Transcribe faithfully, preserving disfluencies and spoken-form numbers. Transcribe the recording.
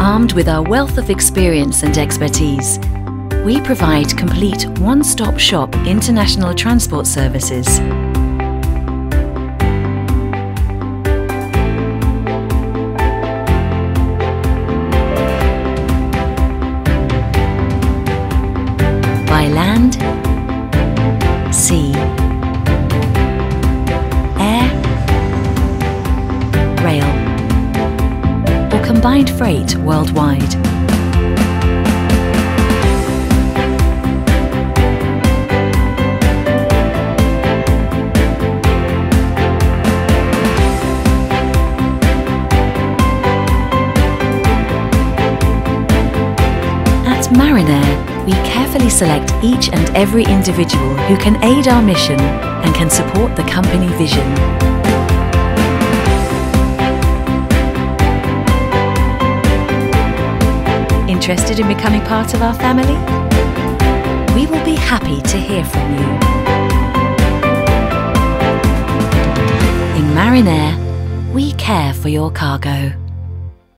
Armed with our wealth of experience and expertise, we provide complete one-stop shop international transport services. By land, sea, air, rail, or combined freight worldwide. At Marinair, we carefully select each and every individual who can aid our mission and can support the company vision. Interested in becoming part of our family? We will be happy to hear from you. In Marinair, we care for your cargo.